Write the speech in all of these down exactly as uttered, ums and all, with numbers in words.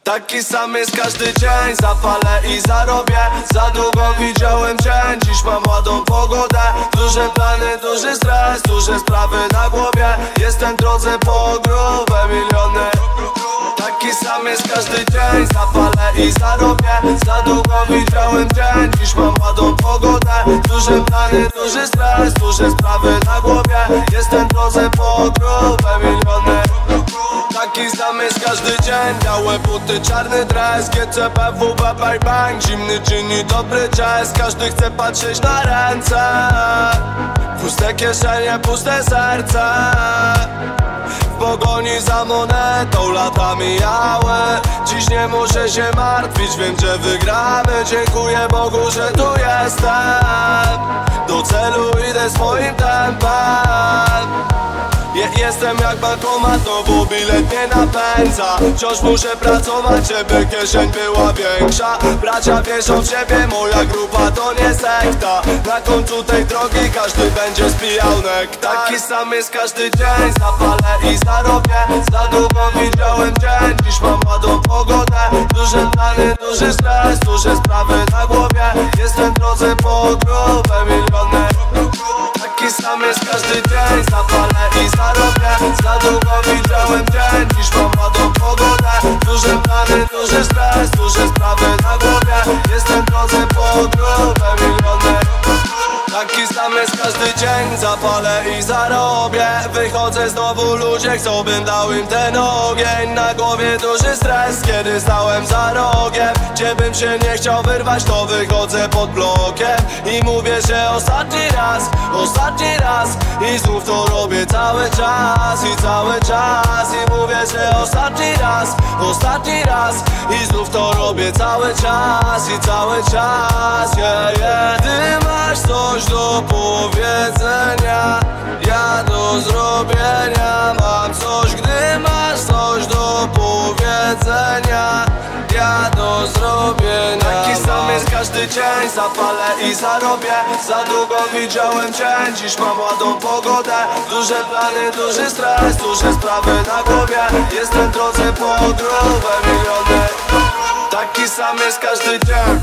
Taki sam jest każdy dzień, zapalę i zarobię. Za długo widziałem dzień, dziś mam ładną pogodę. Duże plany, duży stres, duże sprawy na głowie. Jestem w drodze po grube miliony. Taki sam jest każdy dzień, zapalę i zarobię. Za długo widziałem dzień, dziś mam ładną pogodę. Duże plany, duży stres, duże sprawy na głowie. Jestem w drodze po grube miliony. Taki sam jest każdy dzień, białe buty, czarny dres, G C B W B bang bang, zimny gin i dobry jazz. Każdy chce patrzeć na ręce, puste kieszenie, puste serce. W pogoni za monetą lata mijały. Dziś nie muszę się martwić, wiem, że wygramy. Dziękuję Bogu, że tu jestem. Do celu idę swoim tempem. Je, jestem jak bankomat, no bo bilet mnie napędza. Wciąż muszę pracować, żeby kieszeń była większa. Bracia wierzą w siebie, moja grupa to nie sekta. Na końcu tej drogi każdy będzie spijał nektar. Taki sam jest każdy dzień, zapalę i zarobię. Za długo widziałem dzień, dziś mam ładną pogodę. Duże plany, duży stres, duże sprawy na głowie. Jestem w drodze po grube miliony. Taki sam jest każdy dzień, zapalę i zarobię. Za długo widziałem dzień, dziś mam ładną pogodę. Duże plany, duży stres, duże sprawy na głowie. Jestem w drodze po grube miliony. Taki sam jest każdy dzień, zapalę i zarobię. Wychodzę znowu, ludzie chcą, bym dał im ten ogień. Na głowie duży stres, kiedy stałem za rogiem. Gdzie bym się nie chciał wyrwać, to wychodzę pod blokiem. I mówię, że ostatni raz, ostatni raz. I znów to robię cały czas i cały czas. I mówię, że ostatni raz, ostatni raz. I znów to robię cały czas i cały czas, yeah, yeah. Ty masz coś do powiedzenia, ja do zrobienia mam coś. Gdy masz coś do powiedzenia, ja do zrobienia. Taki sam jest każdy dzień, zapalę i zarobię. Za długo widziałem dzień, dziś mam ładną pogodę. Duże plany, duży stres, duże sprawy na głowie. Jestem w drodze po grube miliony. Taki sam jest każdy dzień.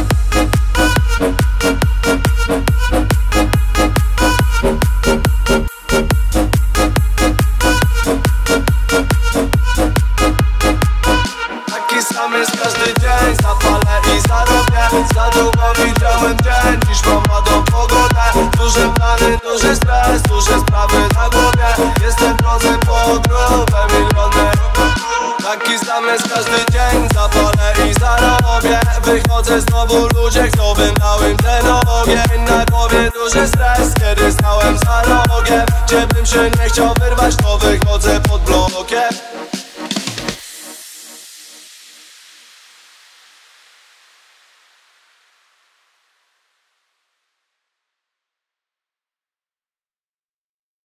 Taki sam jest każdy dzień, zapalę i zarobię. Za długo widziałem dzień, dziś mam ładną pogodę. Duże plany, duży stres, duże sprawy na głowie. Jestem w drodze po grube miliony. Taki sam jest każdy dzień, zapalę i zarobię. Wychodzę znowu, ludzie chcą, bym dał im ten ogień. Na głowie duży stres, kiedy stałem za rogiem. Gdzie bym się nie chciał wyrwać, to wychodzę pod blokiem.